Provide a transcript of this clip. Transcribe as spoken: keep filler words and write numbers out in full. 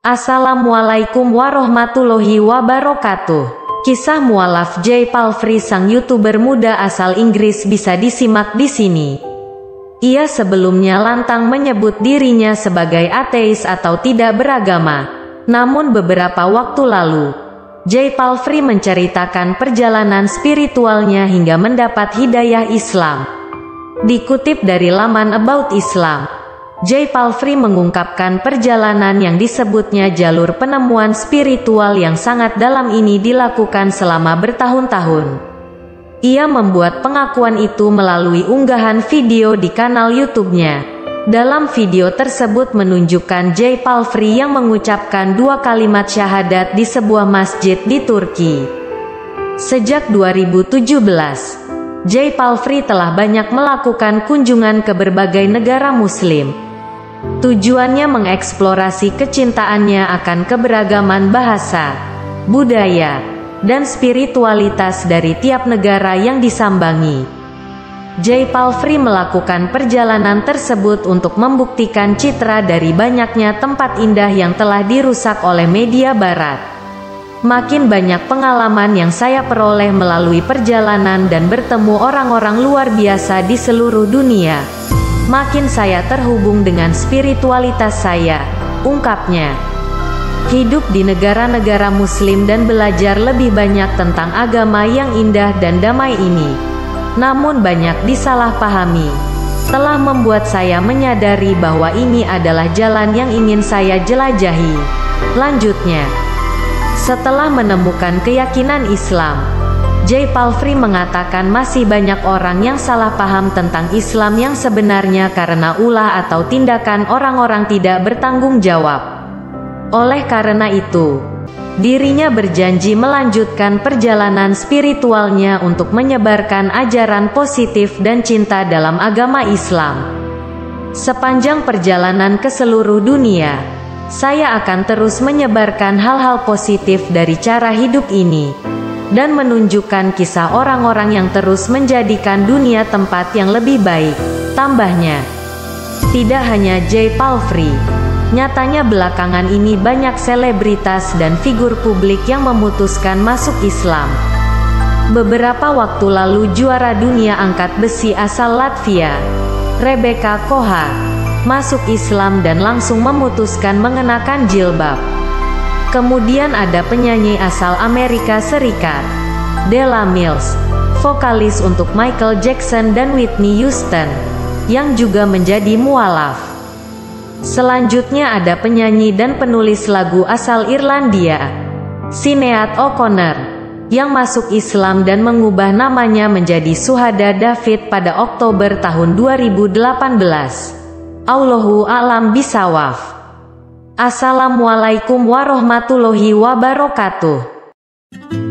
Assalamualaikum warahmatullahi wabarakatuh. Kisah mualaf Jay Palfrey, sang YouTuber muda asal Inggris, bisa disimak di sini. Ia sebelumnya lantang menyebut dirinya sebagai ateis atau tidak beragama. Namun beberapa waktu lalu, Jay Palfrey menceritakan perjalanan spiritualnya hingga mendapat hidayah Islam. Dikutip dari laman About Islam, Jay Palfrey mengungkapkan perjalanan yang disebutnya jalur penemuan spiritual yang sangat dalam ini dilakukan selama bertahun-tahun. Ia membuat pengakuan itu melalui unggahan video di kanal YouTube-nya. Dalam video tersebut menunjukkan Jay Palfrey yang mengucapkan dua kalimat syahadat di sebuah masjid di Turki. Sejak dua ribu tujuh belas, Jay Palfrey telah banyak melakukan kunjungan ke berbagai negara Muslim. Tujuannya mengeksplorasi kecintaannya akan keberagaman bahasa, budaya, dan spiritualitas dari tiap negara yang disambangi. Jay Palfrey melakukan perjalanan tersebut untuk membuktikan citra dari banyaknya tempat indah yang telah dirusak oleh media barat. Makin banyak pengalaman yang saya peroleh melalui perjalanan dan bertemu orang-orang luar biasa di seluruh dunia, makin saya terhubung dengan spiritualitas saya, ungkapnya. Hidup di negara-negara Muslim dan belajar lebih banyak tentang agama yang indah dan damai ini, namun banyak disalahpahami, telah membuat saya menyadari bahwa ini adalah jalan yang ingin saya jelajahi. Lanjutnya, setelah menemukan keyakinan Islam, Jay Palfrey mengatakan masih banyak orang yang salah paham tentang Islam yang sebenarnya karena ulah atau tindakan orang-orang tidak bertanggung jawab. Oleh karena itu, dirinya berjanji melanjutkan perjalanan spiritualnya untuk menyebarkan ajaran positif dan cinta dalam agama Islam. Sepanjang perjalanan ke seluruh dunia, saya akan terus menyebarkan hal-hal positif dari cara hidup ini, dan menunjukkan kisah orang-orang yang terus menjadikan dunia tempat yang lebih baik, tambahnya. Tidak hanya Jay Palfrey, nyatanya belakangan ini banyak selebritas dan figur publik yang memutuskan masuk Islam. Beberapa waktu lalu juara dunia angkat besi asal Latvia, Rebecca Koha, masuk Islam dan langsung memutuskan mengenakan jilbab. Kemudian ada penyanyi asal Amerika Serikat, Della Mills, vokalis untuk Michael Jackson dan Whitney Houston, yang juga menjadi mualaf. Selanjutnya ada penyanyi dan penulis lagu asal Irlandia, Sinead O'Connor, yang masuk Islam dan mengubah namanya menjadi Suhada David pada Oktober tahun dua ribu delapan belas. Allahu a'lam bishawab. Assalamualaikum warahmatullahi wabarakatuh.